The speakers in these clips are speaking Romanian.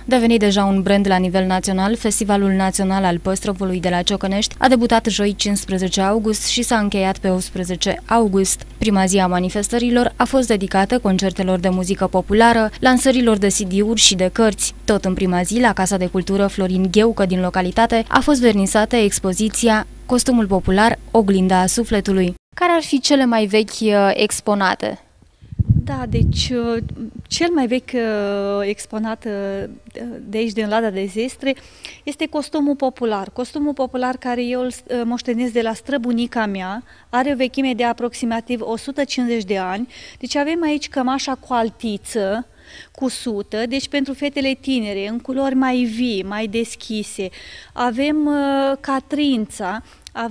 Devenit deja un brand la nivel național, Festivalul Național al Păstrăvului de la Ciocănești a debutat joi 15 august și s-a încheiat pe 18 august. Prima zi a manifestărilor a fost dedicată concertelor de muzică populară, lansărilor de CD-uri și de cărți. Tot în prima zi, la Casa de Cultură Florin Gheucă din localitate, a fost vernisată expoziția Costumul popular, oglinda a sufletului. Care ar fi cele mai vechi exponate? Da, deci cel mai vechi exponat de aici, din Lada de Zestre, este costumul popular. Costumul popular care eu îl moștenesc de la străbunica mea, are o vechime de aproximativ 150 de ani. Deci avem aici cămașa cu altiță, cu sută, deci pentru fetele tinere, în culori mai vii, mai deschise. Avem catrința,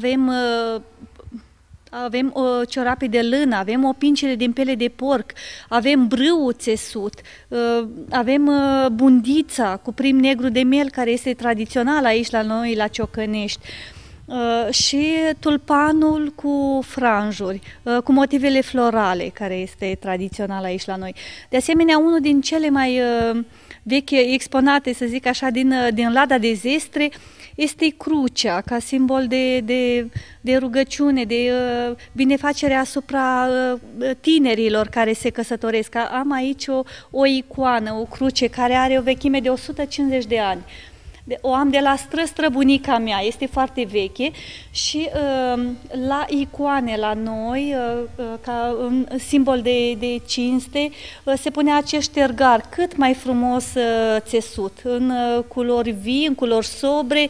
avem ciorape de lână, avem o pincere din pele de porc, avem brâul țesut, avem bundița cu prim negru de miel, care este tradițional aici la noi, la Ciocănești, și tulpanul cu franjuri, cu motivele florale, care este tradițional aici la noi. De asemenea, unul din cele mai vechi exponate, să zic așa, din Lada de Zestre, este crucea, ca simbol de rugăciune, de binefacere asupra tinerilor care se căsătoresc. Am aici o icoană, o cruce, care are o vechime de 150 de ani. O am de la străbunica mea, este foarte veche și la icoane la noi, ca un simbol de cinste, se pune acest tergar cât mai frumos țesut, în culori vii, în culori sobre,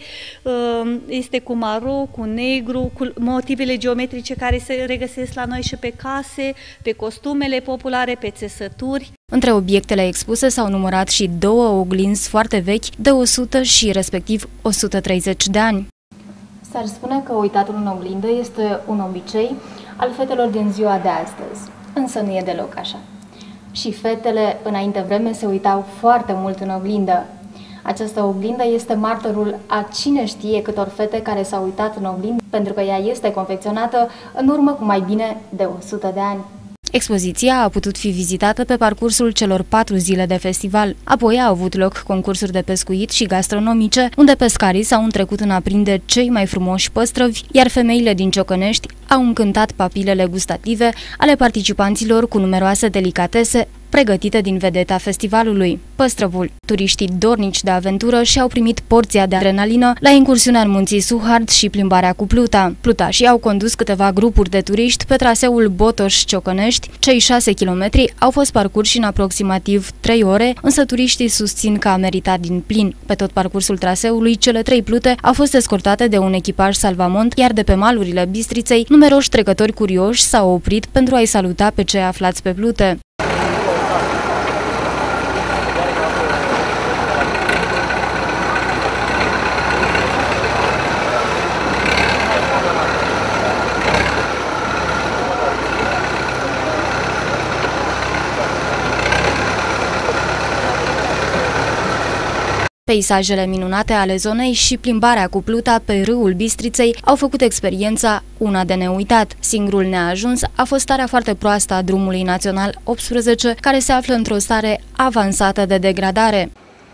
este cu maro, cu negru, cu motivele geometrice care se regăsesc la noi și pe case, pe costumele populare, pe țesături. Între obiectele expuse s-au numărat și două oglinzi foarte vechi de 100 și respectiv 130 de ani. S-ar spune că uitatul în oglindă este un obicei al fetelor din ziua de astăzi, însă nu e deloc așa. Și fetele înainte vreme se uitau foarte mult în oglindă. Această oglindă este martorul a cine știe câtor fete care s-au uitat în oglindă, pentru că ea este confecționată în urmă cu mai bine de 100 de ani. Expoziția a putut fi vizitată pe parcursul celor 4 zile de festival. Apoi au avut loc concursuri de pescuit și gastronomice, unde pescarii s-au întrecut în a prinde cei mai frumoși păstrăvi, iar femeile din Ciocănești au încântat papilele gustative ale participanților cu numeroase delicatese pregătite din vedeta festivalului, păstrăvul. Turiștii dornici de aventură și-au primit porția de adrenalină la incursiunea în munții Suhard și plimbarea cu pluta. Plutașii au condus câteva grupuri de turiști pe traseul Botoș-Ciocănești. Cei 6 kilometri au fost parcurși în aproximativ 3 ore, însă turiștii susțin că a meritat din plin. Pe tot parcursul traseului, cele 3 plute au fost escortate de un echipaj salvamont, iar de pe malurile Bistriței, numeroși trecători curioși s-au oprit pentru a-i saluta pe cei aflați pe plute. Peisajele minunate ale zonei și plimbarea cu pluta pe râul Bistriței au făcut experiența una de neuitat. Singurul neajuns a fost starea foarte proastă a drumului național 18, care se află într-o stare avansată de degradare.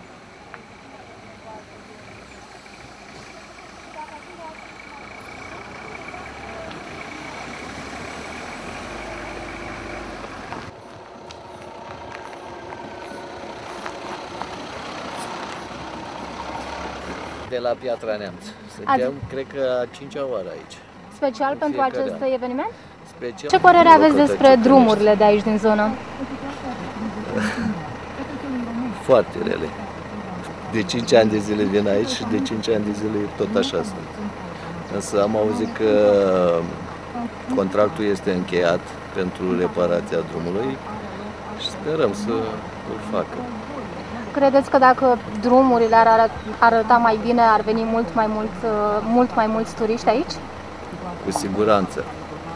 De la Piatra Neamț. Suntem, cred că, a 5-a oară aici. Special pentru acest eveniment? Special. Ce părere aveți despre drumurile de aici din zonă? Foarte rele. De 5 ani de zile vin aici și de 5 ani de zile tot așa sunt. Însă am auzit că contractul este încheiat pentru reparația drumului și sperăm să îl facă. Credeți că dacă drumurile ar arăta mai bine, ar veni mult mai mulți turiști aici? Cu siguranță.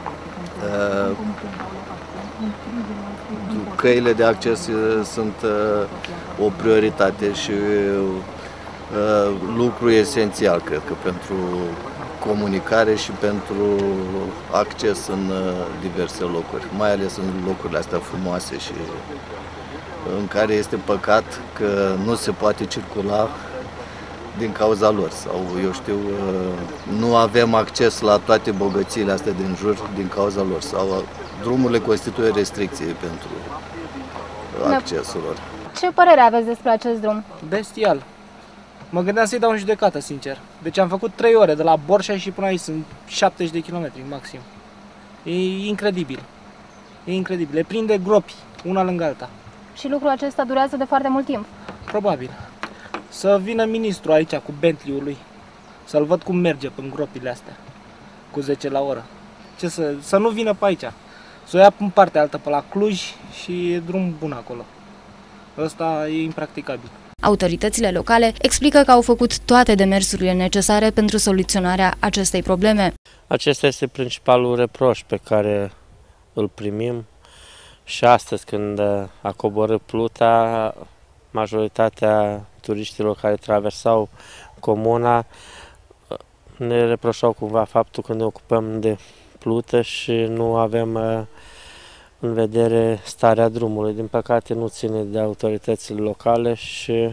Căile de acces sunt o prioritate și lucru esențial, cred că, pentru comunicare și pentru acces în diverse locuri, mai ales în locurile astea frumoase și în care este păcat că nu se poate circula din cauza lor sau, eu știu, nu avem acces la toate bogățiile astea din jur din cauza lor sau drumurile constituie restricție pentru accesul lor. Ce părere aveți despre acest drum? Bestial. Mă gândeam să-i dau în judecată, sincer. Deci am făcut 3 ore, de la Borșa și până aici sunt 70 de kilometri maxim. E incredibil. E incredibil. Le prinde gropi, una lângă alta. Și lucrul acesta durează de foarte mult timp. Probabil. Să vină ministrul aici cu Bentley-ul lui, să-l văd cum merge în gropile astea, cu 10 la oră. Să nu vină pe aici, să o ia în partea altă, pe la Cluj, și e drum bun acolo. Ăsta e impracticabil. Autoritățile locale explică că au făcut toate demersurile necesare pentru soluționarea acestei probleme. Acesta este principalul reproș pe care îl primim și astăzi, când a coborât pluta, majoritatea turiștilor care traversau comuna ne reproșau cumva faptul că ne ocupăm de plută și nu avem în vedere starea drumului. Din păcate nu ține de autoritățile locale și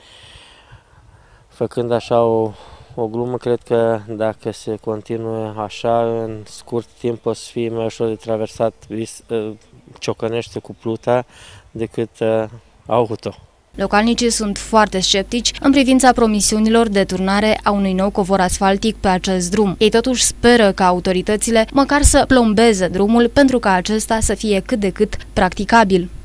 făcând așa o glumă, cred că dacă se continuă așa, în scurt timp o să fie mai ușor de traversat Ciocănește cu pluta decât auto. Localnicii sunt foarte sceptici în privința promisiunilor de turnare a unui nou covor asfaltic pe acest drum. Ei totuși speră ca autoritățile măcar să plombeze drumul pentru ca acesta să fie cât de cât practicabil.